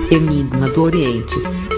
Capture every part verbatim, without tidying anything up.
Enigma do Oriente.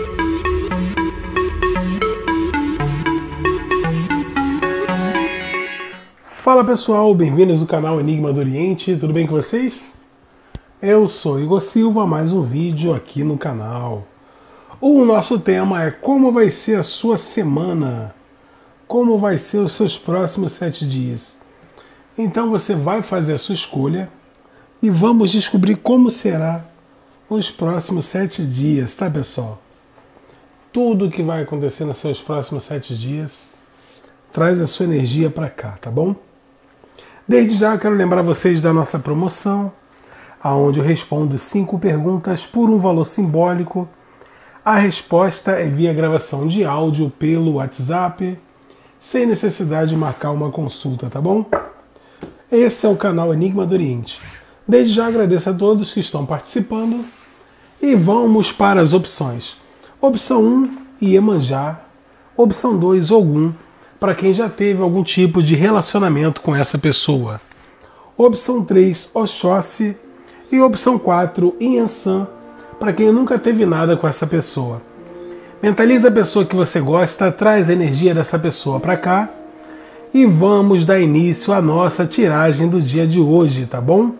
Fala pessoal, bem-vindos ao canal Enigma do Oriente, tudo bem com vocês? Eu sou Igor Silva, mais um vídeo aqui no canal. O nosso tema é como vai ser a sua semana, como vai ser os seus próximos sete dias. Então você vai fazer a sua escolha e vamos descobrir como será os próximos sete dias, tá pessoal? Tudo o que vai acontecer nos seus próximos sete dias, traz a sua energia para cá, tá bom? Desde já eu quero lembrar vocês da nossa promoção, onde eu respondo cinco perguntas por um valor simbólico. A resposta é via gravação de áudio pelo WhatsApp, sem necessidade de marcar uma consulta, tá bom? Esse é o canal Enigma do Oriente. Desde já agradeço a todos que estão participando e vamos para as opções. Opção um, Iemanjá. Opção dois, Ogum, para quem já teve algum tipo de relacionamento com essa pessoa. Opção três, Oxóssi. E opção quatro, Inhansã, para quem nunca teve nada com essa pessoa. Mentaliza a pessoa que você gosta, traz a energia dessa pessoa para cá e vamos dar início à nossa tiragem do dia de hoje, tá bom?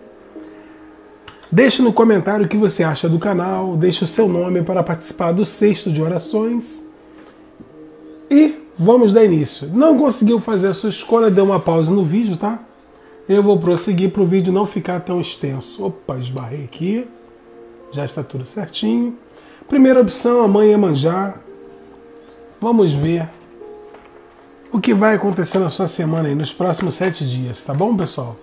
Deixe no comentário o que você acha do canal, deixe o seu nome para participar do cesto de orações e vamos dar início. Não conseguiu fazer a sua escolha, dê uma pausa no vídeo, tá? Eu vou prosseguir para o vídeo não ficar tão extenso. Opa, esbarrei aqui. Já está tudo certinho. Primeira opção, a Mãe Iemanjá. Vamos ver o que vai acontecer na sua semana aí, nos próximos sete dias, tá bom, pessoal?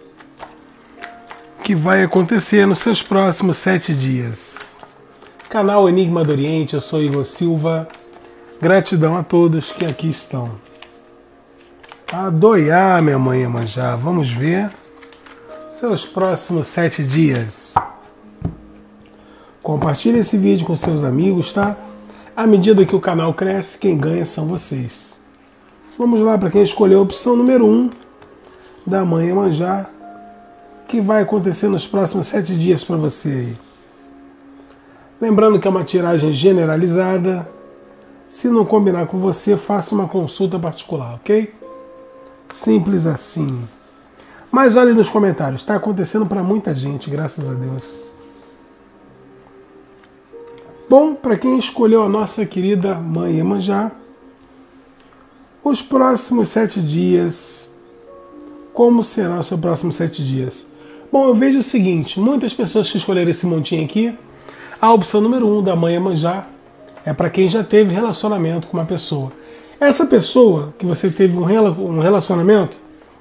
O que vai acontecer nos seus próximos sete dias. Canal Enigma do Oriente, eu sou Igor Silva. Gratidão a todos que aqui estão. Adoiá, minha Mãe Iemanjá. Vamos ver seus próximos sete dias. Compartilhe esse vídeo com seus amigos, tá? À medida que o canal cresce, quem ganha são vocês. Vamos lá para quem escolheu a opção número um da Mãe Iemanjá. O que vai acontecer nos próximos sete dias para você aí? Lembrando que é uma tiragem generalizada. Se não combinar com você, faça uma consulta particular, ok? Simples assim. Mas olhe nos comentários, está acontecendo para muita gente, graças a Deus. Bom, para quem escolheu a nossa querida Mãe Iemanjá, os próximos sete dias, como será os seus próximos sete dias? Bom, eu vejo o seguinte, muitas pessoas que escolheram esse montinho aqui, a opção número um da Mãe Iemanjá é para quem já teve relacionamento com uma pessoa. Essa pessoa que você teve um relacionamento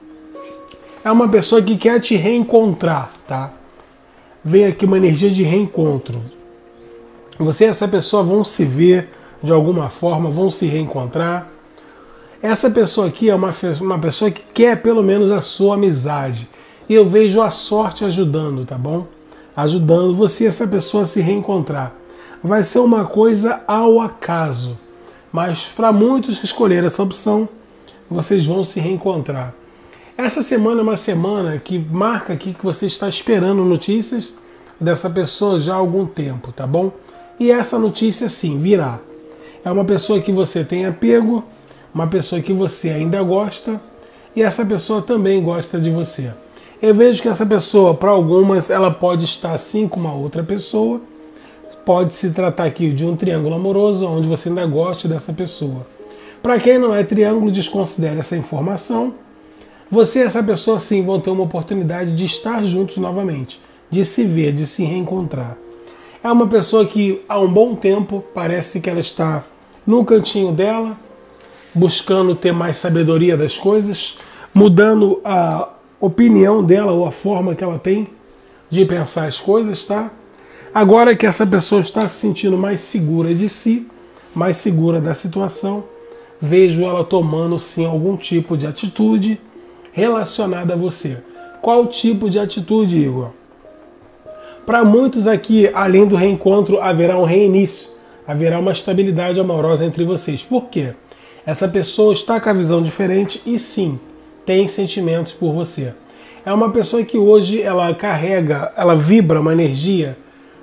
é uma pessoa que quer te reencontrar, tá? Vem aqui uma energia de reencontro. Você e essa pessoa vão se ver de alguma forma, vão se reencontrar. Essa pessoa aqui é uma, uma pessoa que quer pelo menos a sua amizade. E eu vejo a sorte ajudando, tá bom? Ajudando você e essa pessoa a se reencontrar. Vai ser uma coisa ao acaso. Mas para muitos que escolheram essa opção, vocês vão se reencontrar. Essa semana é uma semana que marca aqui que você está esperando notícias dessa pessoa já há algum tempo, tá bom? E essa notícia sim, virá. É uma pessoa que você tem apego, uma pessoa que você ainda gosta, e essa pessoa também gosta de você. Eu vejo que essa pessoa, para algumas, ela pode estar assim com uma outra pessoa, pode se tratar aqui de um triângulo amoroso, onde você ainda gosta dessa pessoa. Para quem não é triângulo, desconsidere essa informação. Você e essa pessoa sim vão ter uma oportunidade de estar juntos novamente, de se ver, de se reencontrar. É uma pessoa que há um bom tempo parece que ela está no cantinho dela, buscando ter mais sabedoria das coisas, mudando a opinião dela ou a forma que ela tem de pensar as coisas, tá? Agora que essa pessoa está se sentindo mais segura de si, mais segura da situação, vejo ela tomando sim algum tipo de atitude relacionada a você. Qual tipo de atitude, Igor? Para muitos aqui, além do reencontro, haverá um reinício, haverá uma estabilidade amorosa entre vocês. Por quê? Essa pessoa está com a visão diferente e sim, tem sentimentos por você. É uma pessoa que hoje ela carrega, ela vibra uma energia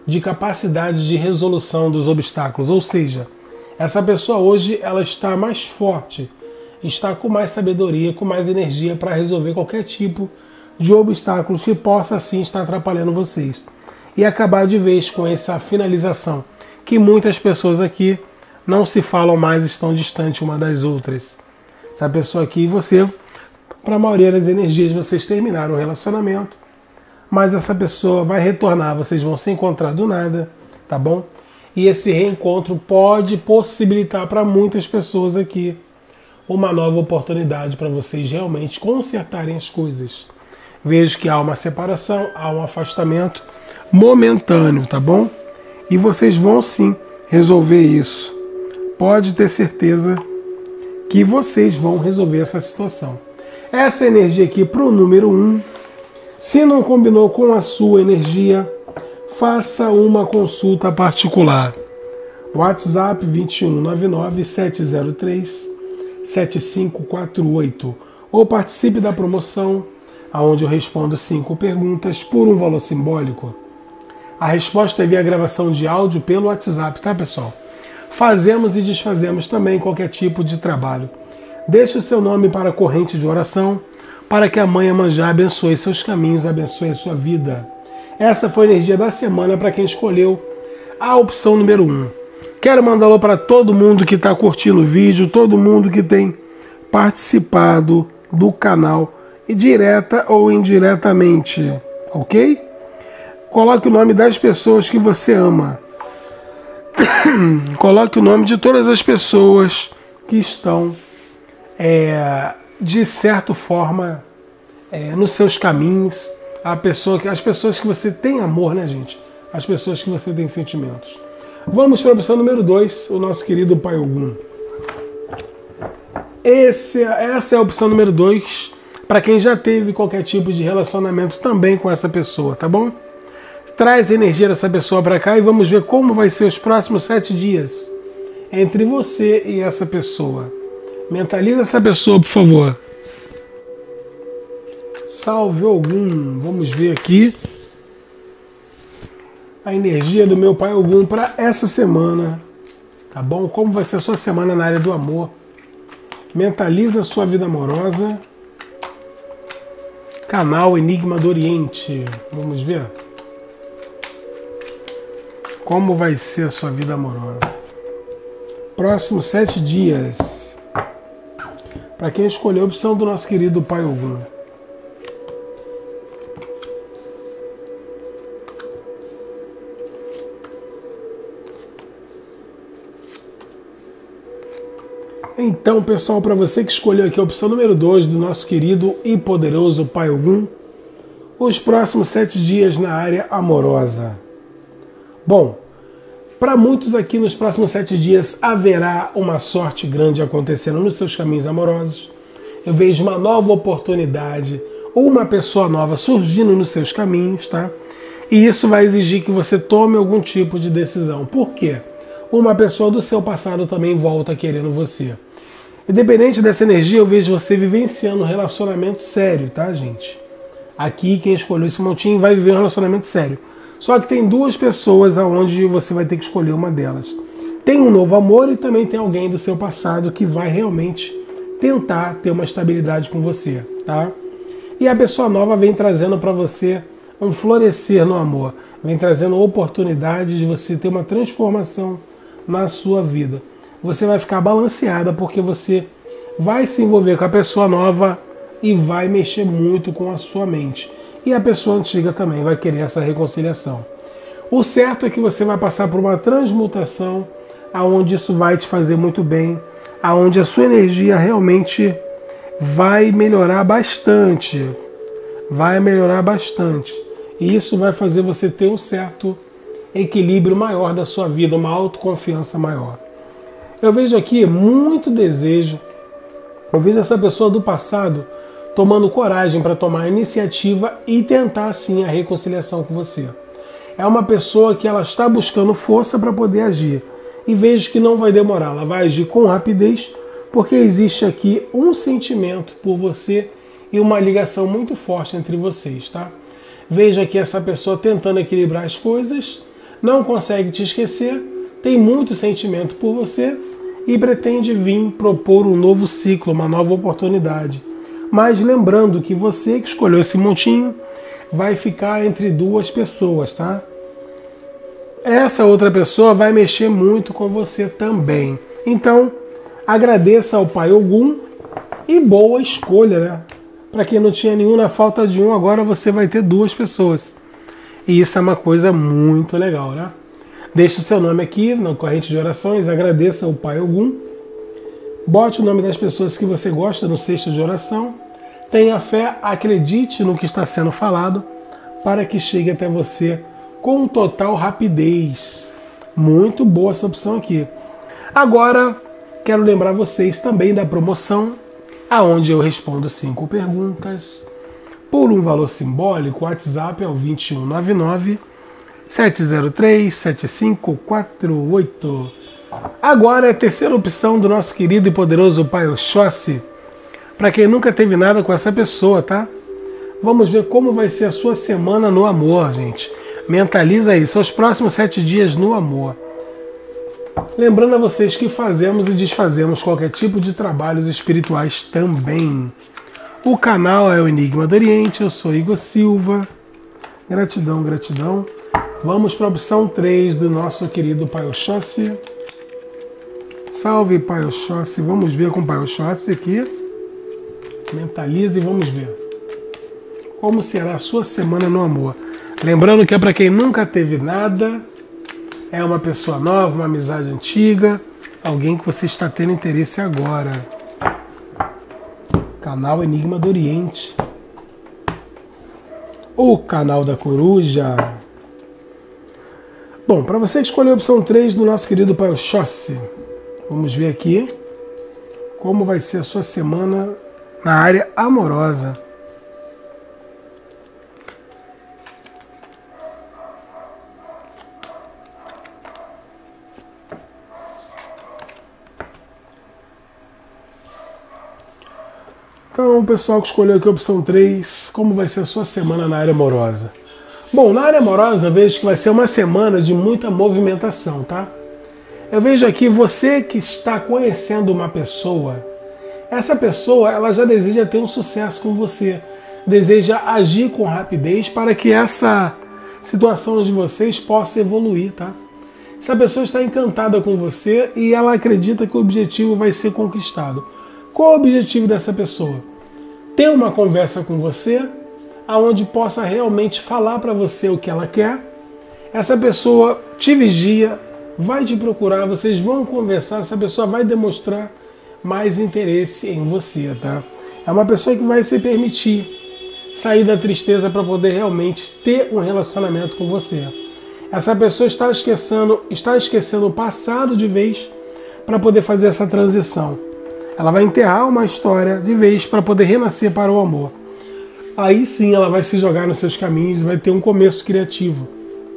de capacidade de resolução dos obstáculos, ou seja, essa pessoa hoje ela está mais forte, está com mais sabedoria, com mais energia para resolver qualquer tipo de obstáculos que possa assim estar atrapalhando vocês. E acabar de vez com essa finalização, que muitas pessoas aqui não se falam mais, estão distantes uma das outras. Essa pessoa aqui e você, para a maioria das energias, vocês terminaram o relacionamento, mas essa pessoa vai retornar, vocês vão se encontrar do nada, tá bom? E esse reencontro pode possibilitar para muitas pessoas aqui uma nova oportunidade para vocês realmente consertarem as coisas. Vejo que há uma separação, há um afastamento momentâneo, tá bom? E vocês vão sim resolver isso. Pode ter certeza que vocês vão resolver essa situação. Essa energia aqui para o número um, se não combinou com a sua energia, faça uma consulta particular. WhatsApp vinte e um, nove nove, sete zero três, sete cinco quatro oito. Ou participe da promoção, onde eu respondo cinco perguntas por um valor simbólico. A resposta é via gravação de áudio pelo WhatsApp, tá, pessoal? Fazemos e desfazemos também qualquer tipo de trabalho. Deixe o seu nome para a corrente de oração, para que a Mãe Iemanjá abençoe seus caminhos, abençoe a sua vida. Essa foi a energia da semana para quem escolheu a opção número um. Quero mandar alô para todo mundo que está curtindo o vídeo, todo mundo que tem participado do canal, direta ou indiretamente, ok? Coloque o nome das pessoas que você ama. Coloque o nome de todas as pessoas que estão, é, de certa forma, é, nos seus caminhos. A pessoa que, as pessoas que você tem amor, né, gente? As pessoas que você tem sentimentos. Vamos para a opção número dois, o nosso querido Pai Ogum. Esse, essa é a opção número dois, para quem já teve qualquer tipo de relacionamento também com essa pessoa, tá bom? Traz a energia dessa pessoa para cá e vamos ver como vai ser os próximos sete dias entre você e essa pessoa. Mentaliza essa pessoa, por favor. Salve Ogum. Vamos ver aqui a energia do meu Pai Ogum para essa semana, tá bom? Como vai ser a sua semana na área do amor? Mentaliza a sua vida amorosa. Canal Enigma do Oriente. Vamos ver como vai ser a sua vida amorosa. Próximos sete dias. Para quem escolheu a opção do nosso querido Pai Ogum. Então, pessoal, para você que escolheu aqui a opção número dois do nosso querido e poderoso Pai Ogum, os próximos sete dias na área amorosa. Bom, para muitos aqui nos próximos sete dias haverá uma sorte grande acontecendo nos seus caminhos amorosos. Eu vejo uma nova oportunidade ou uma pessoa nova surgindo nos seus caminhos, tá? E isso vai exigir que você tome algum tipo de decisão. Por quê? Uma pessoa do seu passado também volta querendo você. Independente dessa energia, eu vejo você vivenciando um relacionamento sério, tá, gente? Aqui, quem escolheu esse montinho vai viver um relacionamento sério. Só que tem duas pessoas aonde você vai ter que escolher uma delas. Tem um novo amor e também tem alguém do seu passado que vai realmente tentar ter uma estabilidade com você, tá? E a pessoa nova vem trazendo para você um florescer no amor. Vem trazendo oportunidade de você ter uma transformação na sua vida. Você vai ficar balanceada porque você vai se envolver com a pessoa nova e vai mexer muito com a sua mente. E a pessoa antiga também vai querer essa reconciliação. O certo é que você vai passar por uma transmutação, aonde isso vai te fazer muito bem, aonde a sua energia realmente vai melhorar bastante. Vai melhorar bastante. E isso vai fazer você ter um certo equilíbrio maior da sua vida, uma autoconfiança maior. Eu vejo aqui muito desejo, eu vejo essa pessoa do passado tomando coragem para tomar a iniciativa e tentar sim a reconciliação com você. É uma pessoa que ela está buscando força para poder agir e vejo que não vai demorar, ela vai agir com rapidez porque existe aqui um sentimento por você e uma ligação muito forte entre vocês, tá? Vejo aqui essa pessoa tentando equilibrar as coisas, não consegue te esquecer, tem muito sentimento por você e pretende vir propor um novo ciclo, uma nova oportunidade. Mas lembrando que você que escolheu esse montinho vai ficar entre duas pessoas, tá? Essa outra pessoa vai mexer muito com você também. Então, agradeça ao Pai Ogum e boa escolha, né? Para quem não tinha nenhum, na falta de um, agora você vai ter duas pessoas. E isso é uma coisa muito legal, né? Deixe o seu nome aqui na corrente de orações, agradeça ao Pai Ogum, bote o nome das pessoas que você gosta no cesto de oração, tenha fé, acredite no que está sendo falado, para que chegue até você com total rapidez. Muito boa essa opção aqui. Agora, quero lembrar vocês também da promoção, aonde eu respondo cinco perguntas por um valor simbólico. O WhatsApp é o dois um nove nove, sete zero três, sete cinco quatro oito. Agora é a terceira opção do nosso querido e poderoso Pai Oxóssi. Para quem nunca teve nada com essa pessoa, tá? Vamos ver como vai ser a sua semana no amor, gente. Mentaliza aí, seus próximos sete dias no amor. Lembrando a vocês que fazemos e desfazemos qualquer tipo de trabalhos espirituais também. O canal é o Enigma do Oriente, eu sou Igor Silva. Gratidão, gratidão. Vamos para a opção três do nosso querido Pai Oxóssi. Salve, Pai Oxóssi. Vamos ver com o Pai Oxóssi aqui. Mentalize e vamos ver como será a sua semana no amor. Lembrando que é para quem nunca teve nada, é uma pessoa nova, uma amizade antiga, alguém que você está tendo interesse agora. Canal Enigma do Oriente. O canal da Coruja. Bom, para você escolher a opção três do nosso querido Pai Oxóssi, vamos ver aqui como vai ser a sua semana na área amorosa. Então, o pessoal que escolheu aqui a opção três, como vai ser a sua semana na área amorosa? Bom, na área amorosa, eu vejo que vai ser uma semana de muita movimentação, tá? Eu vejo aqui você que está conhecendo uma pessoa, essa pessoa, ela já deseja ter um sucesso com você, deseja agir com rapidez para que essa situação de vocês possa evoluir, tá? Essa pessoa está encantada com você e ela acredita que o objetivo vai ser conquistado. Qual é o objetivo dessa pessoa? Ter uma conversa com você, aonde possa realmente falar para você o que ela quer. Essa pessoa te vigia, vai te procurar, vocês vão conversar, essa pessoa vai demonstrar mais interesse em você, tá? É uma pessoa que vai se permitir sair da tristeza para poder realmente ter um relacionamento com você. Essa pessoa está esquecendo, está esquecendo o passado de vez para poder fazer essa transição. Ela vai enterrar uma história de vez para poder renascer para o amor. Aí sim ela vai se jogar nos seus caminhos e vai ter um começo criativo.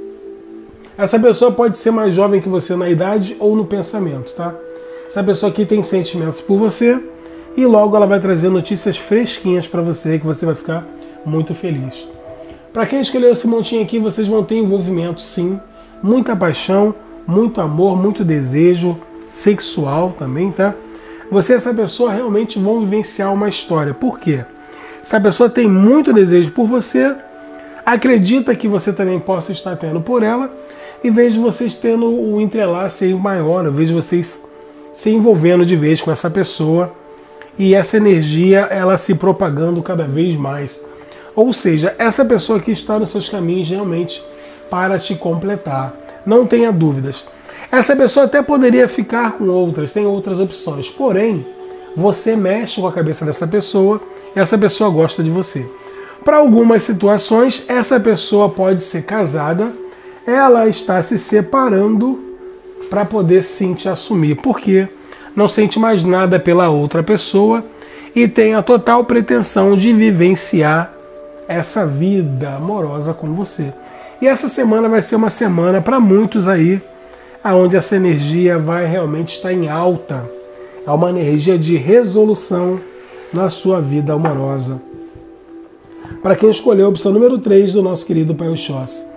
Essa pessoa pode ser mais jovem que você na idade ou no pensamento, tá? Essa pessoa aqui tem sentimentos por você e logo ela vai trazer notícias fresquinhas para você que você vai ficar muito feliz. Para quem escolheu esse montinho aqui, vocês vão ter envolvimento, sim, muita paixão, muito amor, muito desejo sexual também, tá? Você e essa pessoa realmente vão vivenciar uma história. Por quê? Essa pessoa tem muito desejo por você, acredita que você também possa estar tendo por ela, e vejo vocês tendo um entrelace maior, eu vejo vocês se envolvendo de vez com essa pessoa e essa energia ela se propagando cada vez mais. Ou seja, essa pessoa aqui está nos seus caminhos realmente para te completar. Não tenha dúvidas. Essa pessoa até poderia ficar com outras, tem outras opções. Porém, você mexe com a cabeça dessa pessoa e essa pessoa gosta de você. Para algumas situações, essa pessoa pode ser casada, ela está se separando para poder sim te assumir, porque não sente mais nada pela outra pessoa e tem a total pretensão de vivenciar essa vida amorosa com você. E essa semana vai ser uma semana para muitos aí, onde essa energia vai realmente estar em alta. É uma energia de resolução na sua vida amorosa. Para quem escolheu a opção número três do nosso querido Pai Oxóssi.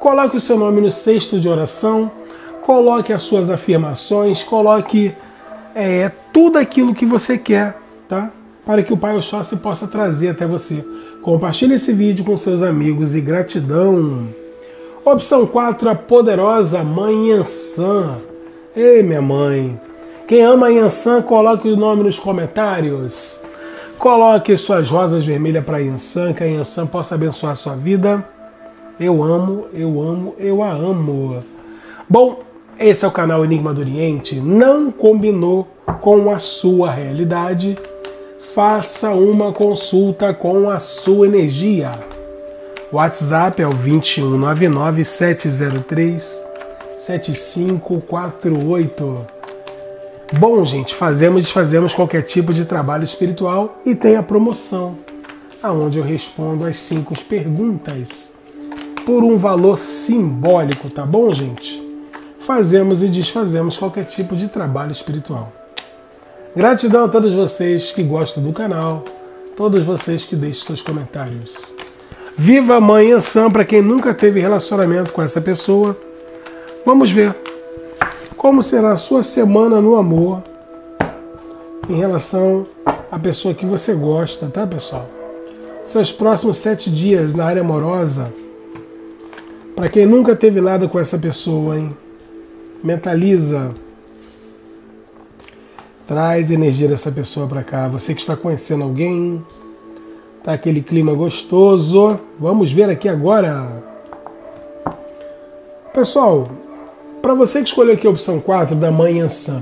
coloque o seu nome no cesto de oração, coloque as suas afirmações, coloque é, tudo aquilo que você quer, tá? Para que o Pai Oxóssi possa trazer até você. Compartilhe esse vídeo com seus amigos e gratidão. Opção quatro, a poderosa Mãe Yansan. Ei, minha mãe. Quem ama a Yansan, coloque o nome nos comentários. Coloque suas rosas vermelhas para a Yansan, que a Yansan possa abençoar a sua vida. Eu amo, eu amo, eu a amo. Bom, esse é o canal Enigma do Oriente. Não combinou com a sua realidade? Faça uma consulta com a sua energia. O WhatsApp é o vinte e um, nove nove, sete zero três, sete cinco quatro oito. Bom, gente, fazemos e desfazemos qualquer tipo de trabalho espiritual e tem a promoção, onde eu respondo as cinco perguntas por um valor simbólico, tá bom, gente? Fazemos e desfazemos qualquer tipo de trabalho espiritual. Gratidão a todos vocês que gostam do canal, todos vocês que deixam seus comentários. Viva a Mãe Yansan para quem nunca teve relacionamento com essa pessoa. Vamos ver como será a sua semana no amor em relação à pessoa que você gosta, tá, pessoal? Seus próximos sete dias na área amorosa, para quem nunca teve nada com essa pessoa, hein? Mentaliza. Traz energia dessa pessoa para cá. Você que está conhecendo alguém, tá aquele clima gostoso. Vamos ver aqui agora. Pessoal, para você que escolheu aqui a opção quatro da Mãe Yansan.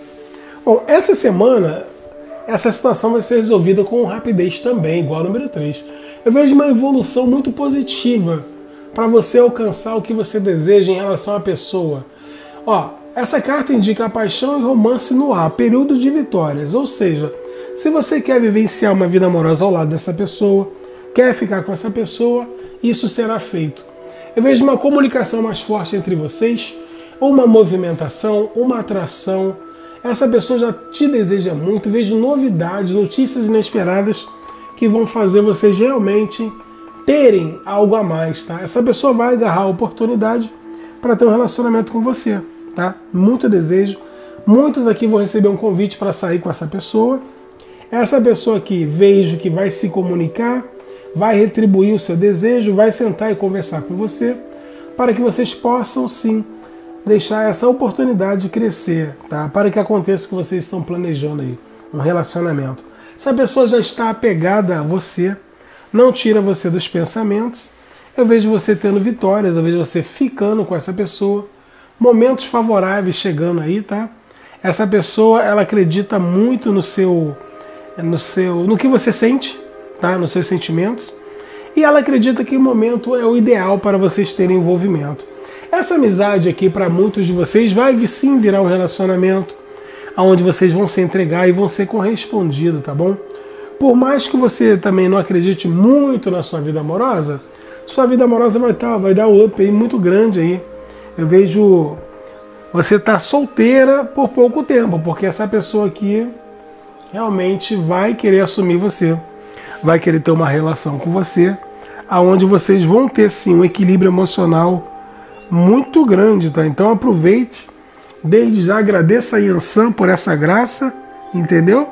Bom, essa semana, essa situação vai ser resolvida com rapidez também, igual ao número três. Eu vejo uma evolução muito positiva para você alcançar o que você deseja em relação à pessoa. Ó, essa carta indica a paixão e romance no ar, período de vitórias. Ou seja, se você quer vivenciar uma vida amorosa ao lado dessa pessoa, quer ficar com essa pessoa, isso será feito. Eu vejo uma comunicação mais forte entre vocês, uma movimentação, uma atração. Essa pessoa já te deseja muito. Vejo novidades, notícias inesperadas que vão fazer vocês realmente terem algo a mais, tá? Essa pessoa vai agarrar a oportunidade para ter um relacionamento com você, tá? Muito desejo. Muitos aqui vão receber um convite para sair com essa pessoa. Essa pessoa aqui, vejo que vai se comunicar, vai retribuir o seu desejo, vai sentar e conversar com você, para que vocês possam, sim, deixar essa oportunidade crescer, tá? Para que aconteça o que vocês estão planejando aí, um relacionamento. Essa pessoa já está apegada a você, não tira você dos pensamentos. Eu vejo você tendo vitórias, eu vejo você ficando com essa pessoa, momentos favoráveis chegando aí, tá? Essa pessoa, ela acredita muito no seu, no seu, no que você sente, tá? Nos seus sentimentos, e ela acredita que o momento é o ideal para vocês terem envolvimento. Essa amizade aqui, para muitos de vocês, vai sim virar um relacionamento onde vocês vão se entregar e vão ser correspondidos, tá bom? Por mais que você também não acredite muito na sua vida amorosa, sua vida amorosa vai, tá, vai dar um up aí muito grande aí. Eu vejo você tá solteira por pouco tempo, porque essa pessoa aqui realmente vai querer assumir você, vai querer ter uma relação com você, aonde vocês vão ter sim um equilíbrio emocional muito grande, tá? Então aproveite, desde já agradeça a Yansan por essa graça, entendeu?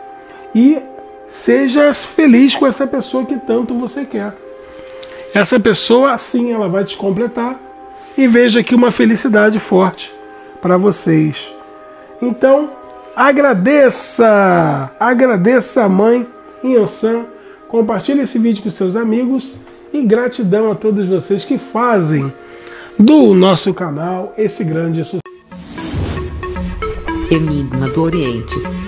E seja feliz com essa pessoa que tanto você quer. Essa pessoa, sim, ela vai te completar, e veja aqui uma felicidade forte para vocês. Então, agradeça, agradeça a Mãe Yansan, compartilhe esse vídeo com seus amigos e gratidão a todos vocês que fazem do nosso canal esse grande sucesso. Enigma do Oriente.